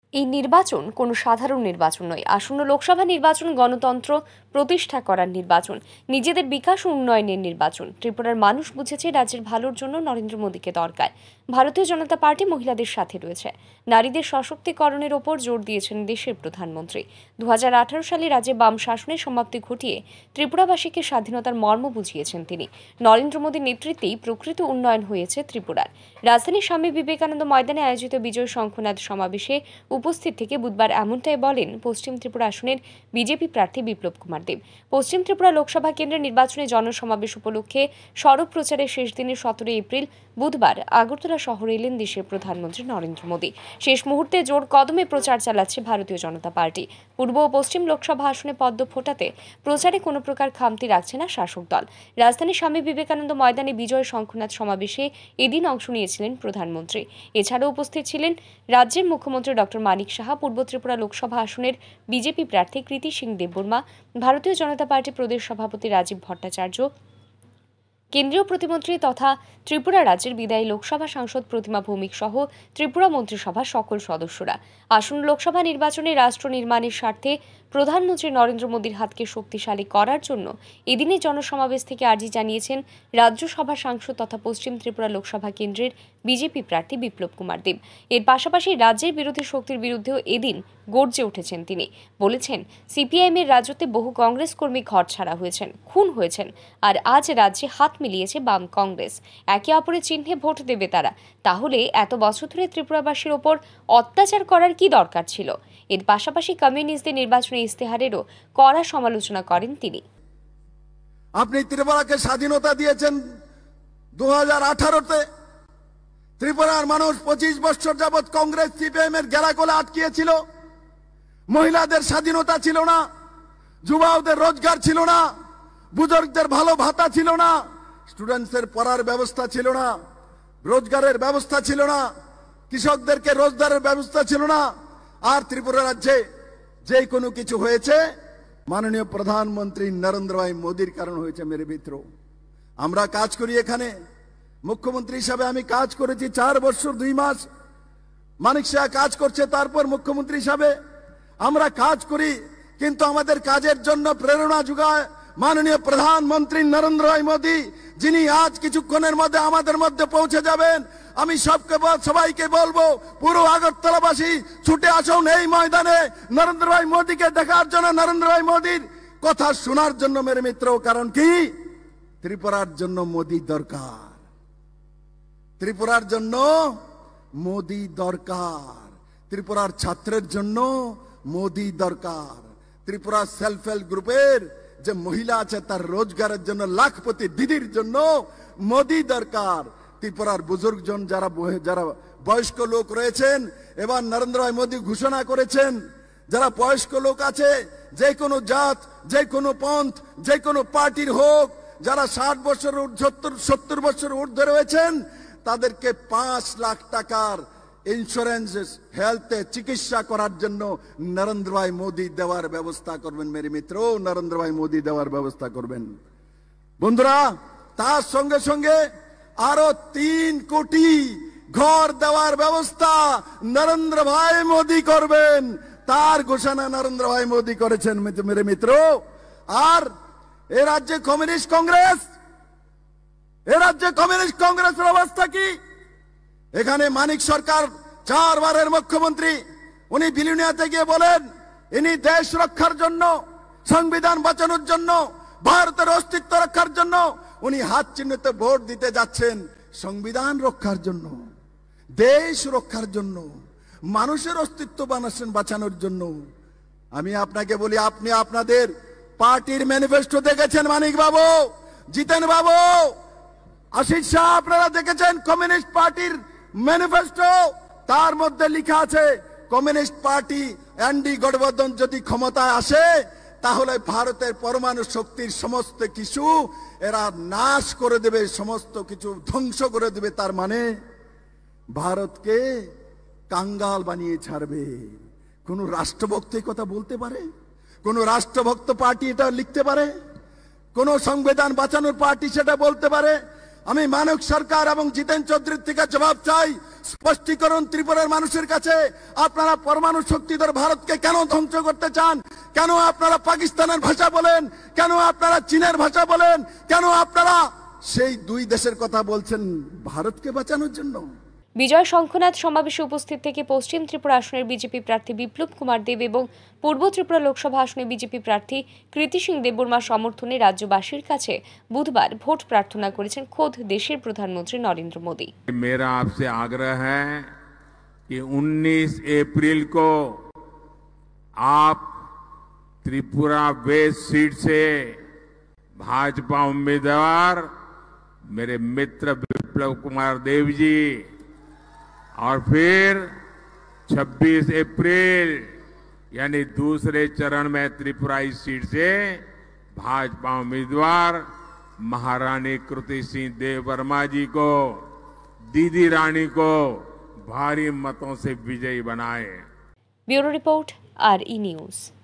এই নির্বাচন কোনো সাধারণ নির্বাচন নয়। আসন্ন লোকসভা নির্বাচন গণতন্ত্র প্রতিষ্ঠা করার নির্বাচন, নিজেদের বিকাশ ও উন্নয়নের নির্বাচন। ত্রিপুরার মানুষ বুঝেছে রাজ্যের ভালোর জন্য নরেন্দ্র মোদীকে দরকার। ভারতীয় জনতা পার্টি মহিলাদের সাথে রয়েছে, নারীদের সশক্তিকরণের ওপর জোর দিয়েছেন দেশের প্রধানমন্ত্রী। 2018 সালে রাজ্যে বাম শাসনের সমাপ্তি ঘটিয়ে ত্রিপুরাবাসীকে স্বাধীনতার মর্ম বুঝিয়েছেন তিনি। নরেন্দ্র মোদীর নেতৃত্বেই প্রকৃত উন্নয়ন হয়েছে ত্রিপুরার। রাজধানীর স্বামী বিবেকানন্দ ময়দানে আয়োজিত বিজয় শঙ্খনাদ সমাবেশে উপস্থিত থেকে বুধবার এমনটাই বলেন পশ্চিম ত্রিপুরা আসনের বিজেপি প্রার্থী বিপ্লব কুমার দেব। পশ্চিম ত্রিপুরা লোকসভা কেন্দ্রের নির্বাচনী জনসমাবেশ উপলক্ষে সড়ক প্রচারের শেষ দিনে 17 এপ্রিল বুধবার আগরতলা শহরে এলেন দেশের প্রধানমন্ত্রী নরেন্দ্র মোদী। শেষ মুহূর্তে জোর কদমে প্রচার চালাচ্ছে ভারতীয় জনতা পার্টি। পূর্ব ও পশ্চিম লোকসভা আসনে পদ্ম ফোটাতে প্রচারে কোনো প্রকার খামতি রাখছে না শাসক দল। রাজধানীর স্বামী বিবেকানন্দ ময়দানে বিজয় শঙ্খনাদ সমাবেশে এদিন অংশ নিয়েছিলেন প্রধানমন্ত্রী। এছাড়াও উপস্থিত ছিলেন রাজ্যের মুখ্যমন্ত্রী ডক্টর মানিক সাহা, পূর্ব ত্রিপুরা লোকসভা আসনের বিজেপি প্রার্থী কৃতি সিং দেববর্মা, ভারতীয় জনতা পার্টি প্রদেশ সভাপতি রাজীব ভট্টাচার্য, কেন্দ্রীয় প্রতিমন্ত্রী তথা ত্রিপুরা রাজ্যের বিদায়ী লোকসভা সাংসদ প্রতিমা ভৌমিক সহ ত্রিপুরা মন্ত্রিসভার সকল সদস্যরা। আসন্ন লোকসভা নির্বাচনে রাষ্ট্র নির্মাণের স্বার্থে প্রধানমন্ত্রী নরেন্দ্র মোদীর হাতকে শক্তিশালী করার জন্য এদিনের জনসমাবেশ থেকে আর্জি জানিয়েছেন রাজ্যসভা সাংসদ তথা পশ্চিম ত্রিপুরা লোকসভা কেন্দ্রের বিজেপি প্রার্থী বিপ্লব কুমার দেব। এর পাশাপাশি রাজ্যের বিরোধী শক্তির বিরুদ্ধেও এদিন গর্জে উঠেছেন তিনি। বলেছেন, সিপিআইএমের রাজত্বে বহু কংগ্রেস কর্মী ঘরছাড়া হয়েছেন, খুন হয়েছেন, আর আজ রাজ্যে হাত মিলিয়েছে বাম কংগ্রেস। একে অপরের চিহ্নে ভোট দেবে তারা। তাহলে এত বছর ধরে ত্রিপুরাবাসীর ওপর অত্যাচার করার কি দরকার ছিল? এর পাশাপাশি কমিউনিস্টদের নির্বাচনী ইস্তেহারেরও কড়া সমালোচনা করেন তিনি। আপনি ত্রিপুরাকে স্বাধীনতা দিয়েছেন 2018-তে। ত্রিপুরার মানুষ 25 বছর যাবৎ কংগ্রেস সিপিএম এর গেরাকলে আটকিয়েছিল। মহিলাদের স্বাধীনতা ছিল না, যুবাদের রোজগার ছিল না, বুজুর্গদের ভালো ভাতা ছিল না, স্টুডেন্টসের পড়ার ব্যবস্থা ছিল না, রোজগারের ব্যবস্থা ছিল না, কৃষকদেরকে রোজগারের ব্যবস্থা ছিল না। আর ত্রিপুরা রাজ্যে যে কোনো কিছু হয়েছে মাননীয় প্রধানমন্ত্রী নরেন্দ্র ভাই মোদীর কারণ হয়েছে। মেরে মিত্র, আমরা কাজ করি এখানে। মুখ্যমন্ত্রী হিসাবে আমি কাজ করেছি 4 বছর 2 মাস। মানিক শাহ কাজ করছে, তারপর মুখ্যমন্ত্রী হিসাবে আমরা কাজ করি, কিন্তু আমাদের কাজের জন্য প্রেরণা যোগায় মাননীয় প্রধানমন্ত্রী নরেন্দ্র ভাই মোদী, যিনি আজ কিছুক্ষণের মধ্যে আমাদের মধ্যে পৌঁছে যাবেন। আমি সবাইকে বলবো, পুরো আগরতলাবাসী ছুটে আসুন এই ময়দানে নরেন্দ্র ভাই মোদীকে দেখার জন্য, নরেন্দ্র ভাই মোদীর কথা শোনার জন্য। মেরে মিত্র, কারণ কি? ত্রিপুরার জন্য মোদী দরকার, ত্রিপুরার জন্য মোদী দরকার, ত্রিপুরার ছাত্রের জন্য মোদী দরকার, ত্রিপুরা সেলফ হেল্প গ্রুপের যে মহিলা আছে তার রোজগারের জন্য, লাখপতি দিদির জন্য মোদী দরকার। ত্রিপুরার বুজুর্গজন যারা বয়স্ক লোক রয়েছেন, এবার নরেন্দ্র ভাই মোদী ঘোষণা করেছেন, যারা বয়স্ক লোক আছে, যে কোনো জাত, যে কোনো পন্থ, যে কোনো পার্টির হোক, যারা 60 বছর 70 বছর ঊর্ধ্বে রয়েছেন, তাদেরকে 5 লাখ টাকার ইন্স্যুরেন্স হেলথে চিকিৎসা করার জন্য নরেন্দ্র ভাই মোদী দেওয়ার ব্যবস্থা করবেন। মেরে মিত্র, নরেন্দ্র ভাই মোদী দেওয়ার ব্যবস্থা করবেন। বন্ধুরা, তার সঙ্গে সঙ্গে আরো 3 কোটি ঘর দেওয়ার ব্যবস্থা নরেন্দ্র ভাই মোদী করবেন। তার ঘোষণা নরেন্দ্র ভাই মোদী করেছেন। মেরে মিত্র, আর এ রাজ্যে কমিউনিস্ট কংগ্রেস, কংগ্রেসের অবস্থা কি? এখানে মানিক সরকার 4 বারের মুখ্যমন্ত্রী, উনি বিলুনিয়াতে গিয়ে বলেন ইনি দেশ রক্ষার জন্য, সংবিধান বাঁচানোর জন্য, ভারতের অস্তিত্ব রক্ষার জন্য উনি হাত চিহ্নিত ভোট দিতে যাচ্ছেন। সংবিধান রক্ষার জন্য, দেশ রক্ষার জন্য, মানুষের অস্তিত্ব বাঁচানোর জন্য। আমি আপনাকে বলি, আপনি আপনাদের পার্টির ম্যানিফেস্টো দেখেছেন মানিক বাবু, জিতেন বাবু, আশিস শাহ, আপনারা দেখেছেন কমিউনিস্ট পার্টির ম্যানিফেস্টো? তার মধ্যে লেখা আছে কমিউনিস্ট পার্টি এনডি গঠবন্ধন যদি ক্ষমতায় আসে তাহলে ভারতের পরমাণু শক্তির সমস্ত কিছু এরা নাশ করে দেবে, সমস্ত কিছু ধ্বংস করে দেবে। তার মানে ভারতকে কাঙ্গাল বানিয়ে ছাড়বে। কোন রাষ্ট্রভক্ত কথা বলতে পারে? কোন রাষ্ট্রভক্ত পার্টি এটা লিখতে পারে? কোন সংবিধান বাঁচানোর পার্টি সেটা বলতে পারে? আমি মানক সরকার এবং জিতেন চৌধুরীর থেকে জবাব চাই, স্পষ্টীকরণ ত্রিপুরার মানুষের কাছে। আপনারা পরমাণু শক্তিধর ভারতকে কেন ধ্বংস করতে চান? কেন আপনারা পাকিস্তানের ভাষা বলেন? কেন আপনারা চীনের ভাষা বলেন? কেন আপনারা সেই দুই দেশের কথা বলছেন ভারতকে বাঁচানোর জন্য? বিজয় শঙ্খনাথ সমাবেশে উপস্থিত থেকে পশ্চিম ত্রিপুরা আসনের বিজেপি প্রার্থী বিপ্লব কুমার দেব এবং পূর্ব ত্রিপুরা লোকসভা আসনে বিজেপি প্রার্থী কৃতি সিং দেববর্মার সমর্থনে রাজ্যবাসীর কাছে বুধবার ভোট প্রার্থনা করেছেন খোদ দেশের প্রধানমন্ত্রী নরেন্দ্র মোদী। मेरा आपसे आग्रह है कि 19 अप्रैल को आप त्रिपुरा वेस्ट सीट से भाजपा उम्मीदवार मेरे मित्र विप्लव कुमार देव जी और फिर 26 अप्रैल यानी दूसरे चरण में त्रिपुरा इस सीट से भाजपा उम्मीदवार महारानी कृति सिंह देववर्मा जी को, दीदी रानी को भारी मतों से विजयी बनाए। Bureau report RE news.